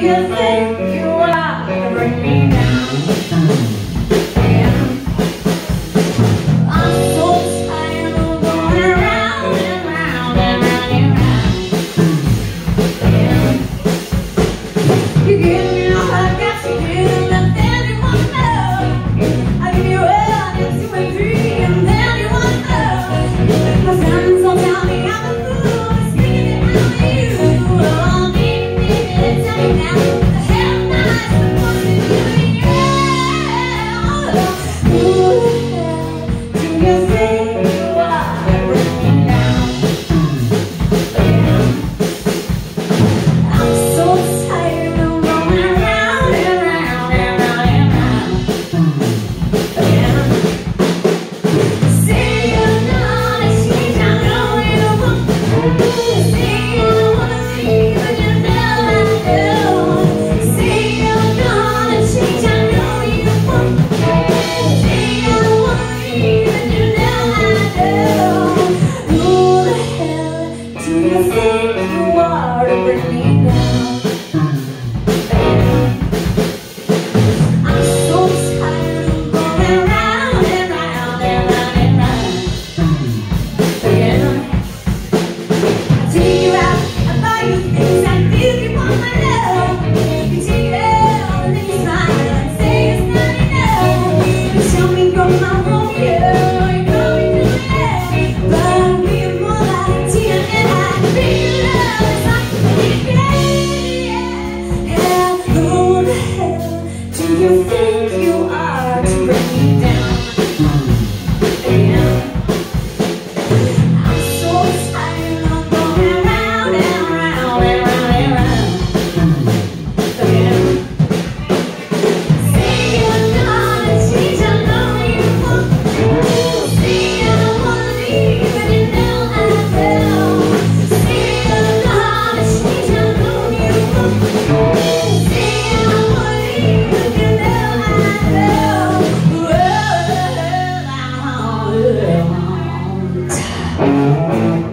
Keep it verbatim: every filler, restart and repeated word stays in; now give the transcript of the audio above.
you think you are to bring me down? Yeah. I'm so tired of going around and round and round and round. Yeah. You give me all I got to give, and then you want love. I give you all I get to a dream, and then you want love. My friends all tell me I'm a fool, but speaking it out of you. Oh, baby, baby, tell me now, the hell am I supposed to do? Yeah. Who the hell do you think you are to bring me down? Yeah. I'm so tired of going round and round and round and round. Yeah. Say you're gonna change, I know you won't. Say you wanna leave, but you know I do. Say you're gonna change, I know you won't. Say you wanna leave, but you know I do. Who the hell do you think you are to bring me down? I'm so tired of going round and round and round and round. Yeah. I take you out, I buy you things, I feel you want my love. You take it all and then you smile and say it's not enough. You tell me go my wrong, girl, you call me crazy, but I'm being more like Tina and I. Real love is like a yeah. Yeah. Who the hell do you think you are to bring me down? Yeah. I'm so tired of going round and round and round and round. Yeah. Say you're gonna change, I know you won't. Say you don't wanna leave, but you know I do. Say you're gonna change, I know you won't. Say you don't wanna leave, but you know I do. Whoa, I want.